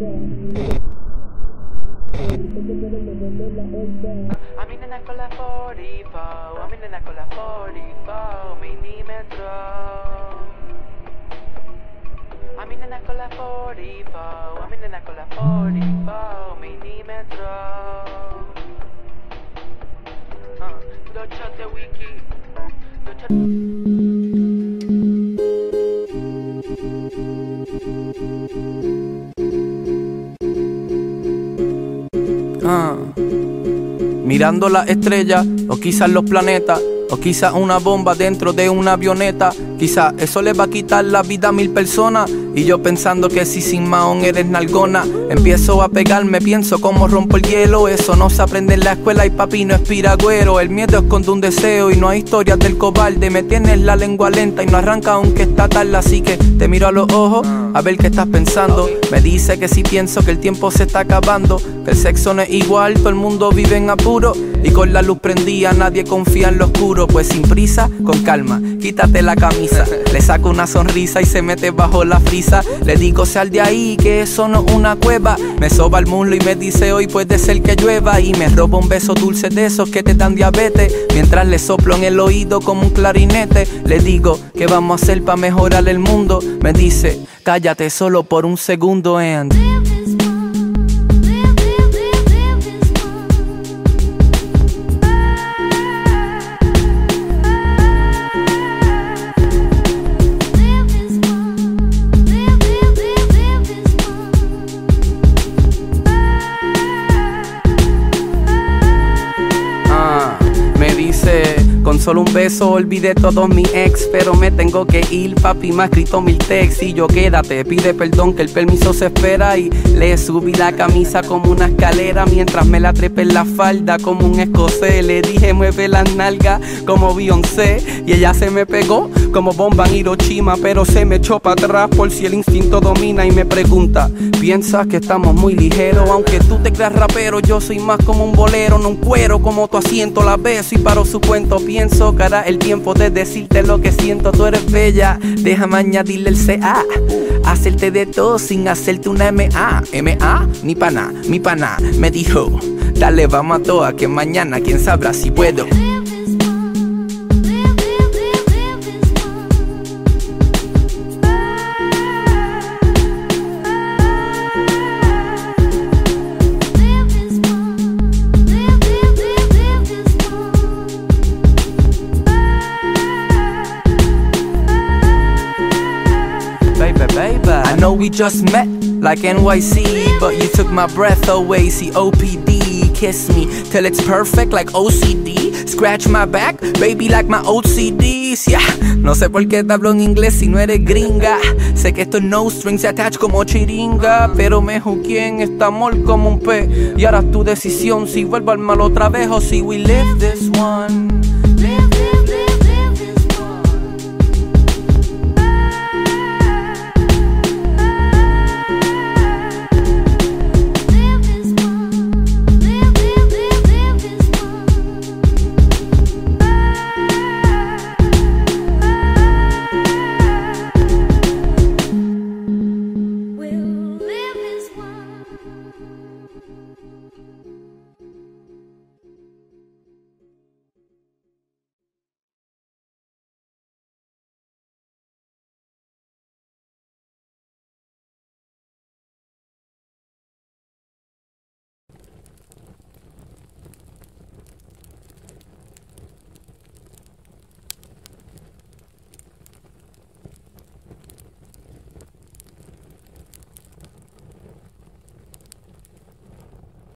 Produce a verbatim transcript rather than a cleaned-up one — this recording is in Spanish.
A mi nena con la cuarenta y cuatro, a mi nena con la cuarenta y cuatro milímetros. A mi nena con la cuarenta y cuatro, a mi nena con la cuarenta y cuatro milímetros. Uh, dos shots de wiki, dos shots. Ah. Mirando las estrellas, o quizás los planetas, o quizás una bomba dentro de una avioneta. Quizás eso le va a quitar la vida a mil personas. Y yo pensando que si sin Mahón eres nalgona. Empiezo a pegarme, pienso cómo rompo el hielo. Eso no se aprende en la escuela y papi no es piragüero. El miedo esconde un deseo y no hay historias del cobarde. Me tienes la lengua lenta y no arranca aunque está tarde. Así que te miro a los ojos a ver qué estás pensando. Me dice que si pienso que el tiempo se está acabando, que el sexo no es igual, todo el mundo vive en apuro. Y con la luz prendida nadie confía en lo oscuro. Pues sin prisa, con calma, quítate la camisa. Le saco una sonrisa y se mete bajo la frisa. Le digo sal de ahí que eso no es una cueva. Me soba el muslo y me dice hoy puede ser que llueva. Y me roba un beso dulce de esos que te dan diabetes. Mientras le soplo en el oído como un clarinete. Le digo ¿qué vamos a hacer para mejorar el mundo? Me dice cállate solo por un segundo and con solo un beso olvidé todos mis ex. Pero me tengo que ir, papi me ha escrito mil texts. Y yo quédate, pide perdón que el permiso se espera. Y le subí la camisa como una escalera mientras me la trepé en la falda como un escocés. Le dije mueve las nalgas como Beyoncé. Y ella se me pegó como bomba en Hiroshima. Pero se me echó para atrás por si el instinto domina. Y me pregunta, ¿piensas que estamos muy ligeros? Aunque tú te creas rapero, yo soy más como un bolero. No un cuero como tu asiento, la beso y paro su cuento. Pienso que hará el tiempo de decirte lo que siento. Tú eres bella, déjame añadirle el C A. Hacerte de todo sin hacerte una M A. M A, mi pana, mi pana me dijo dale vamos a toa que mañana quién sabrá si puedo. I know we just met like N Y C, but you took my breath away. C O P D, kiss me till it's perfect like O C D. Scratch my back, baby like my O C Ds, yeah. No sé por qué te hablo en inglés si no eres gringa. Sé que esto es no strings attached como chiringa. Pero me juqué en este amor como un pez. Y ahora es tu decisión si vuelvo al mal otra vez o si we live this one.